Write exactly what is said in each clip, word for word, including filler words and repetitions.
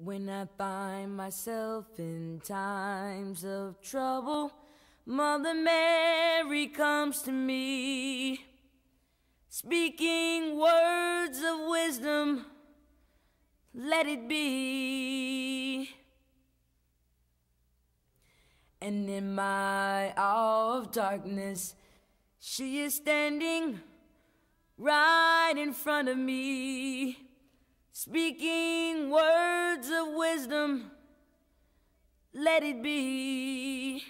When I find myself in times of trouble, Mother Mary comes to me, speaking words of wisdom, let it be. And in my hour of darkness, she is standing right in front of me, speaking words of wisdom, let it be,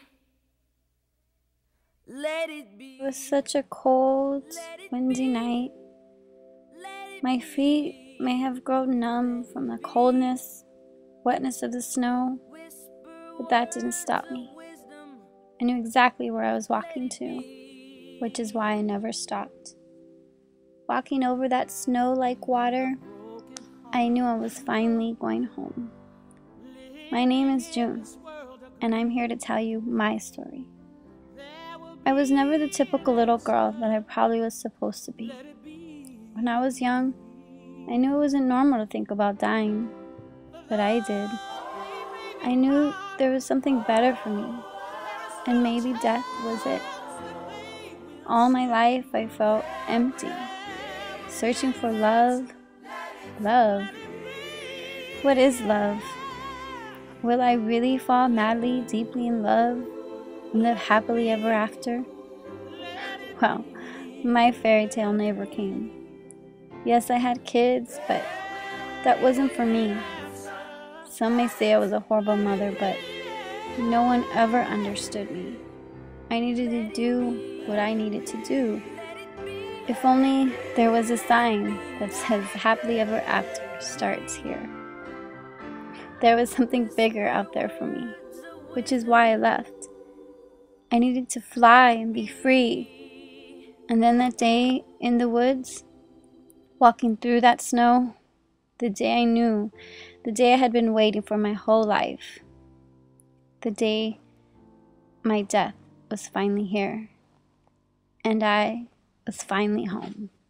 let it be. It was such a cold, windy night. My feet may have grown numb from the coldness, wetness of the snow, but that didn't stop me. I knew exactly where I was walking to, which is why I never stopped. Walking over that snow-like water, I knew I was finally going home. My name is June, and I'm here to tell you my story. I was never the typical little girl that I probably was supposed to be. When I was young, I knew it wasn't normal to think about dying, but I did. I knew there was something better for me, and maybe death was it. All my life I felt empty, searching for love. Love? What is love? Will I really fall madly, deeply in love and live happily ever after? Well, my fairy tale never came. Yes, I had kids, but that wasn't for me. Some may say I was a horrible mother, but no one ever understood me. I needed to do what I needed to do. If only there was a sign that says happily ever after starts here. There was something bigger out there for me, which is why I left. I needed to fly and be free. And then that day in the woods, walking through that snow, the day I knew, the day I had been waiting for my whole life, the day my death was finally here, and I was finally home.